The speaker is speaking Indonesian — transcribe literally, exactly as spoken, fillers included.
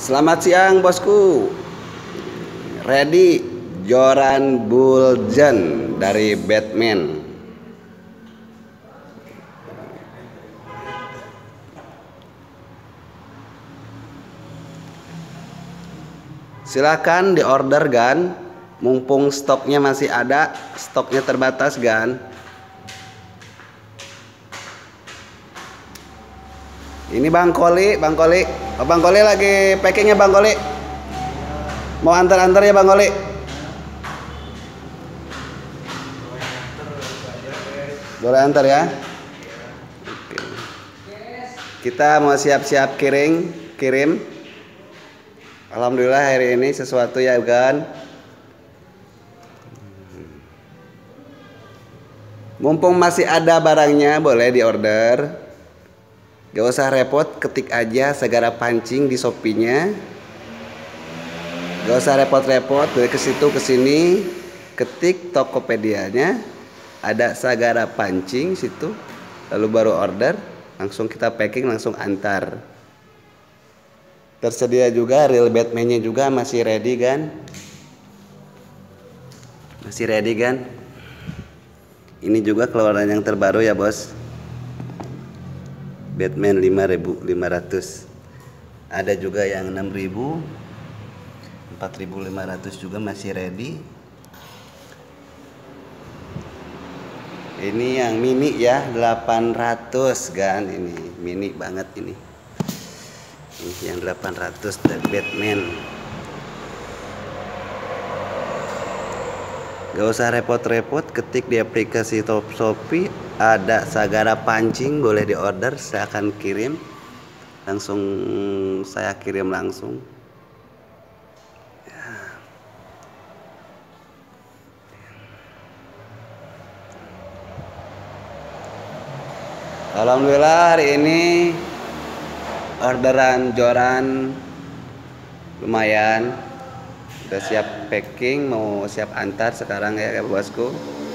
Selamat siang bosku. Ready joran Bulgen dari Batman. Silakan diorder Gan. Mumpung stoknya masih ada, stoknya terbatas Gan. Ini Bang Koli, Bang Koli. Oh, Bang Koli lagi packingnya Bang Koli. Mau antar-antar ya Bang Koli? Boleh antar ya? Oke. Kita mau siap-siap kirim, kirim. Alhamdulillah hari ini sesuatu ya Gan. Mumpung masih ada barangnya, boleh diorder. Gak usah repot, ketik aja Sagara Pancing di Shopee-nya. Gak usah repot-repot dari ke situ ke sini, ketik Tokopedia-nya, ada Sagara Pancing situ, lalu baru order, langsung kita packing, langsung antar. Tersedia juga real Batman-nya juga masih ready kan? Masih ready kan? Ini juga keluaran yang terbaru ya bos. Batman lima ribu lima ratus. Ada juga yang enam ribu, empat ribu lima ratus juga masih ready. Ini yang mini ya, delapan ratus kan, ini mini banget ini. Ini yang delapan ratus dari Batman. Gak usah repot-repot, ketik di aplikasi Top Shopee, ada Sagara Pancing, boleh diorder, saya akan kirim. Langsung saya kirim langsung. Ya. Alhamdulillah hari ini orderan joran lumayan. Udah siap packing, mau siap antar sekarang ya bosku.